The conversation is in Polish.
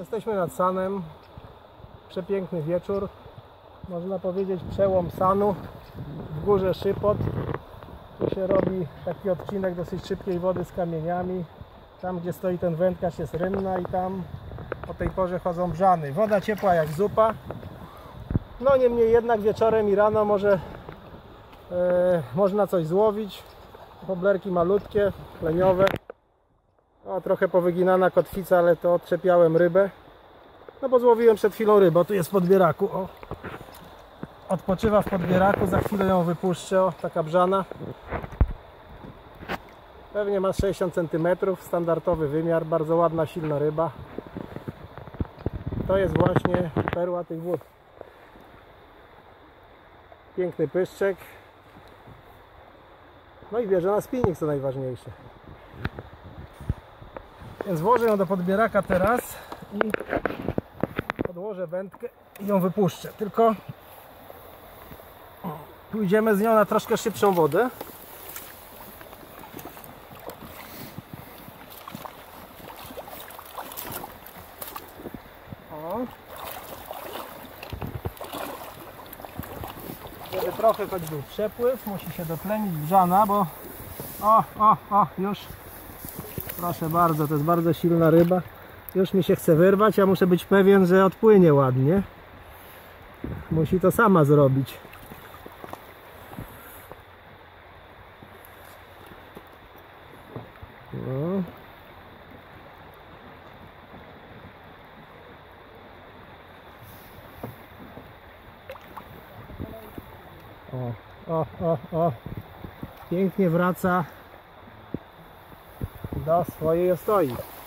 Jesteśmy nad Sanem. Przepiękny wieczór. Można powiedzieć przełom Sanu. W górze Szypot. Tu się robi taki odcinek dosyć szybkiej wody z kamieniami. Tam gdzie stoi ten wędkarz jest rynna i tam o tej porze chodzą brzany. Woda ciepła jak zupa. No niemniej jednak wieczorem i rano można coś złowić. Woblerki malutkie, leniowe. O, trochę powyginana kotwica, ale to odczepiałem rybę. No bo złowiłem przed chwilą rybę. O, tu jest w podbieraku. O. Odpoczywa w podbieraku, za chwilę ją wypuszczę. O, taka brzana. Pewnie ma 60 cm, standardowy wymiar, bardzo ładna, silna ryba. To jest właśnie perła tych wód. Piękny pyszczek. No i bierze na spinning, co najważniejsze. Więc włożę ją do podbieraka teraz i podłożę wędkę i ją wypuszczę. Tylko pójdziemy z nią na troszkę szybszą wodę. O. Żeby trochę choć był przepływ, musi się dotlenić brzana, bo już proszę bardzo, to jest bardzo silna ryba. Już mi się chce wyrwać, ja muszę być pewien, że odpłynie ładnie. Musi to sama zrobić. No. O. Pięknie wraca do swojej ostoi.